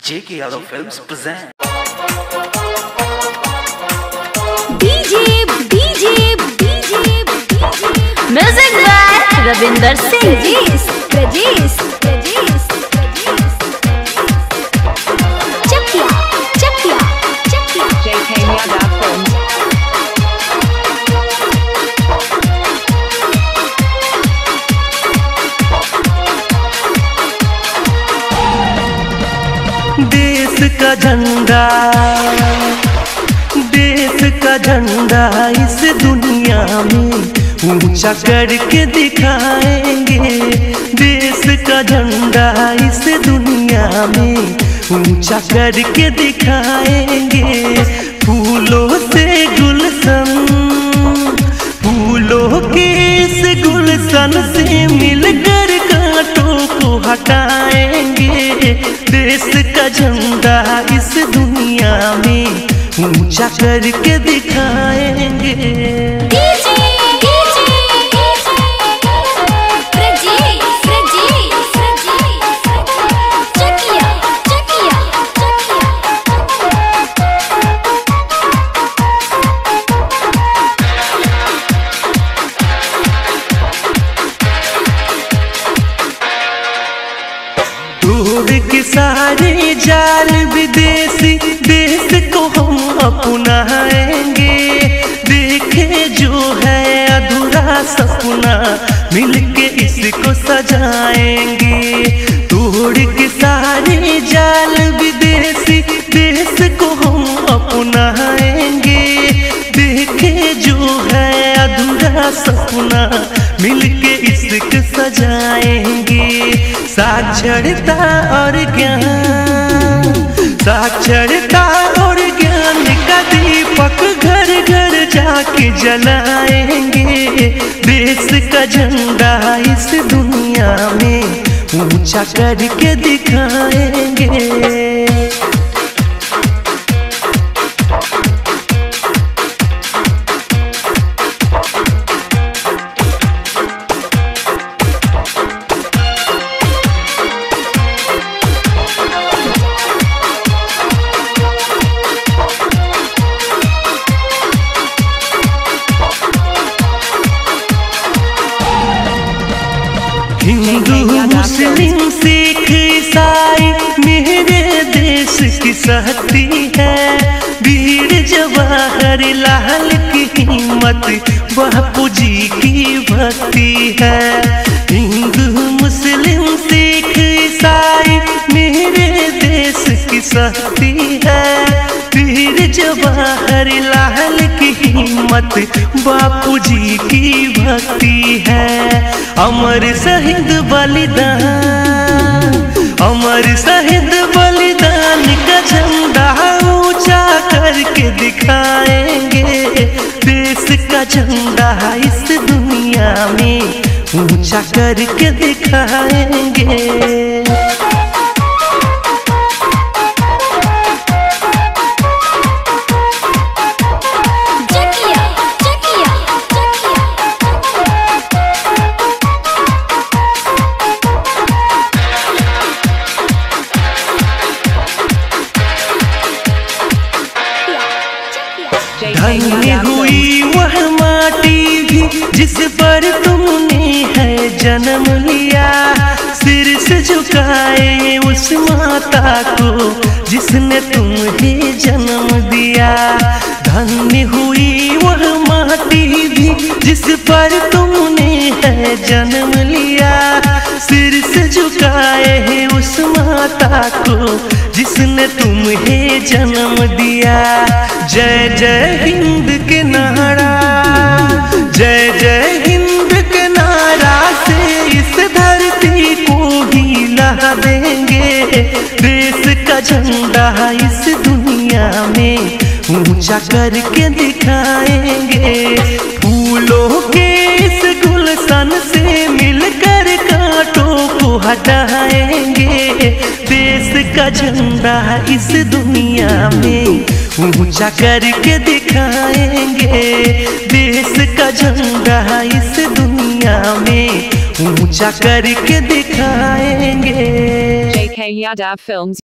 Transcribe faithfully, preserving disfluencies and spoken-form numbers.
J K Yadav Films present D J D J D J Music by Ravinder Singh Rajesh Rajesh Rajesh Chakia Chakia Chakia J K Yadav Films. देश का झंडा देश का झंडा इस दुनिया में ऊंचा करके दिखाएंगे। देश का झंडा इस दुनिया में ऊंचा करके दिखाएंगे। फूलों से गुलशन फूलों के इस गुलशन से मिलकर कांटों को हटाएंगे। देश का झंडा इस दुनिया में ऊंचा करके दिखाएंगे। DJ DJ Rajesh Rajesh Rajesh Chakia Chakia दूर के सारे जाल विदेशी देश को हम अपनाएंगे। देखे जो है अधूरा सपना मिलके इसको सजाएंगे। दूर के सारे जाल विदेशी देश को हम अपनाएंगे। देखे जो है अधूरा सपना मिलके इसको सजाएंगे। साक्षरता और ज्ञान साक्षरता और ज्ञान का दीपक घर घर जाके जलाएंगे। देश का झंडा इस दुनिया में ऊंचा करके दिखाएंगे। हिंदू मुस्लिम सिख ईसाई मेरे देश की शक्ति है। वीर जवाहरलाल की हिम्मत बापू जी की भक्ति है। हिंदू मुस्लिम सिख ईसाई मेरे देश की शक्ति है। वीर जवाहरलाल की हिम्मत बापू जी की भक्ति है। अमर शहीद बलिदान अमर शहीद बलिदान का झंडा ऊंचा करके दिखाएंगे। देश का झंडा इस दुनिया में ऊंचा करके दिखाएंगे। धन्य हुई वह माटी भी जिस पर तुमने है जन्म लिया। सिर से झुकाए उस माता को जिसने तुम्हें जन्म दिया। धन्य हुई वह माटी भी जिस पर तुमने है जन्म लिया। सिर से झुकाए है उस माता को जिसने तुम्हें जन्म दिया। जय जय हिंद के नारा जय जय हिंद के नारा से इस धरती को हिला देंगे। देश का झंडा इस दुनिया में ऊंचा करके दिखाएंगे। फूलों के इस गुलशन से मिलकर कांटों को हटाएंगे। देश का झंडा इस दुनिया में ऊंचा करके दिखाएंगे। देश का झंडा इस दुनिया में ऊंचा करके दिखाएंगे। J K Yadav Films.